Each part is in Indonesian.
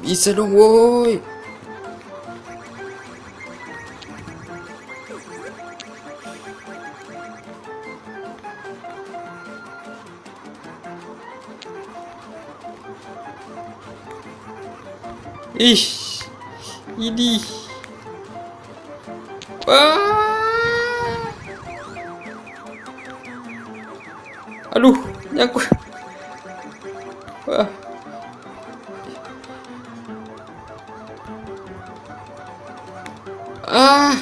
Bisa dong, woi. Ih, ini. Wah. Aduh, nyangkut. Wah. Ah.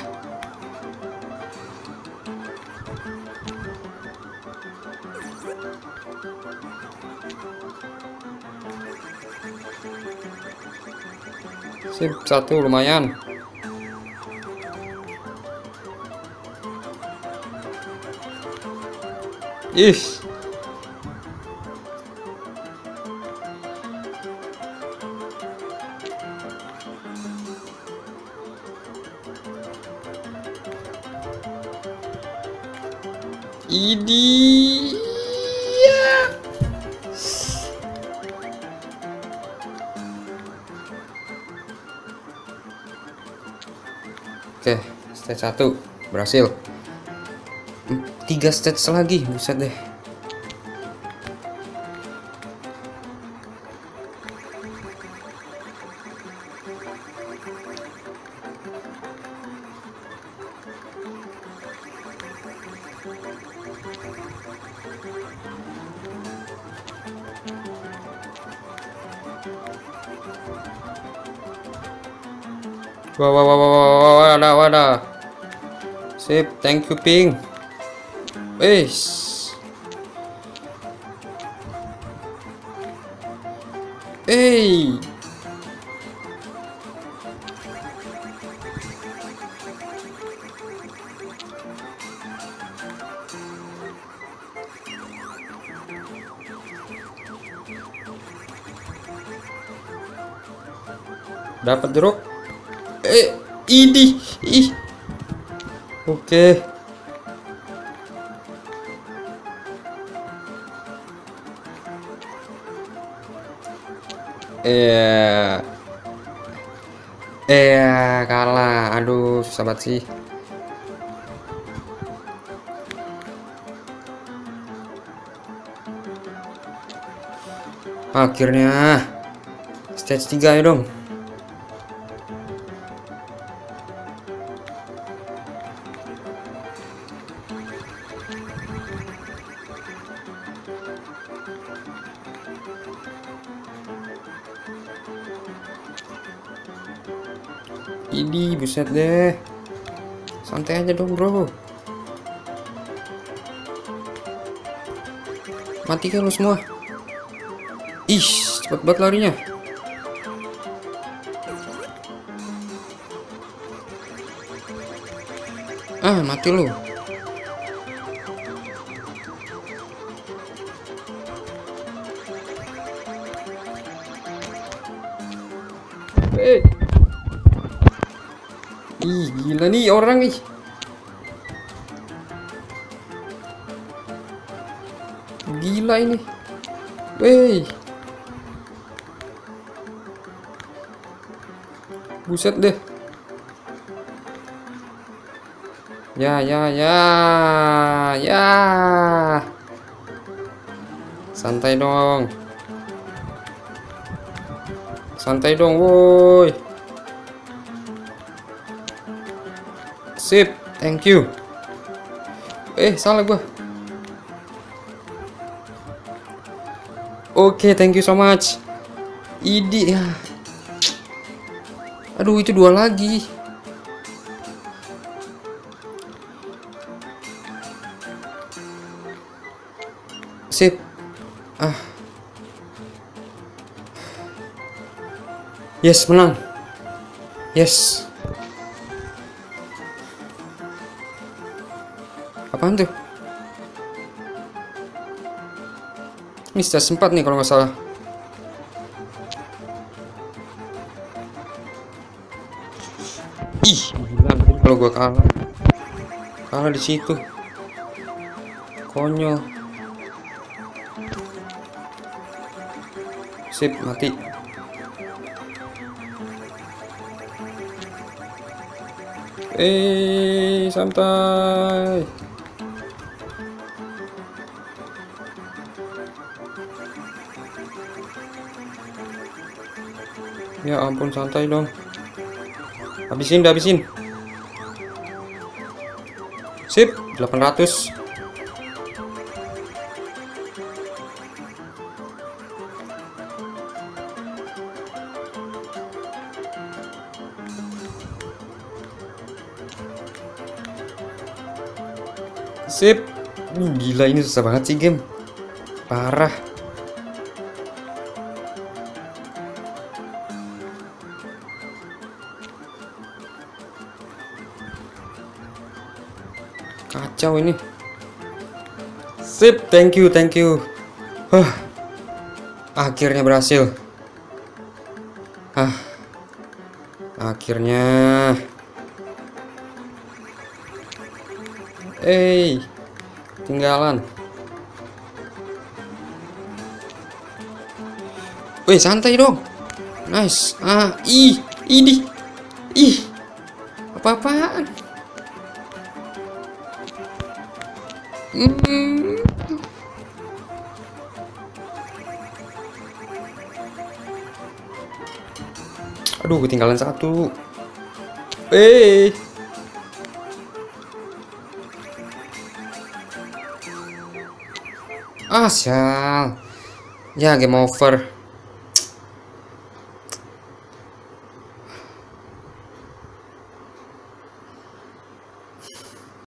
Sip, satu lumayan. Ih. Ini. Ya. Oke, stage 1 berhasil. 3 stage lagi, buset deh. Wah, wadah. Sip, thank you, Ping. Wes. Hey. Dapat jeruk. Ini. Ih. Oke. Kalah. Aduh, susah banget sih. Akhirnya stage 3 ya dong. Ini buset deh. Santai aja dong, bro. Mati kan lu semua. Ih, cepet banget larinya. Ah, mati lu. Ih, gila nih orang nih. Gila ini. Wey. Buset deh. Ya. Santai dong. Santai dong, woi. Sip, thank you. Salah gua. Oke, thank you so much. Idi ya. Aduh, itu 2 lagi. Sip. Yes, menang. Yes. Apaan tuh? Ini stage 4 nih kalau nggak salah. Ih, gila kalau gua kalah di situ. Konyol. Sip, mati. Santai. Ya ampun, santai dong. Habisin, habisin. Sip, 800. Sip. Gila, ini susah banget sih game. Parah. Kacau ini. Sip, thank you, thank you. Akhirnya berhasil. Akhirnya. Tinggalan. Wih, santai dong. Nice. Ini. Apa-apaan? Aduh, ketinggalan satu. Sial. Ya, game over.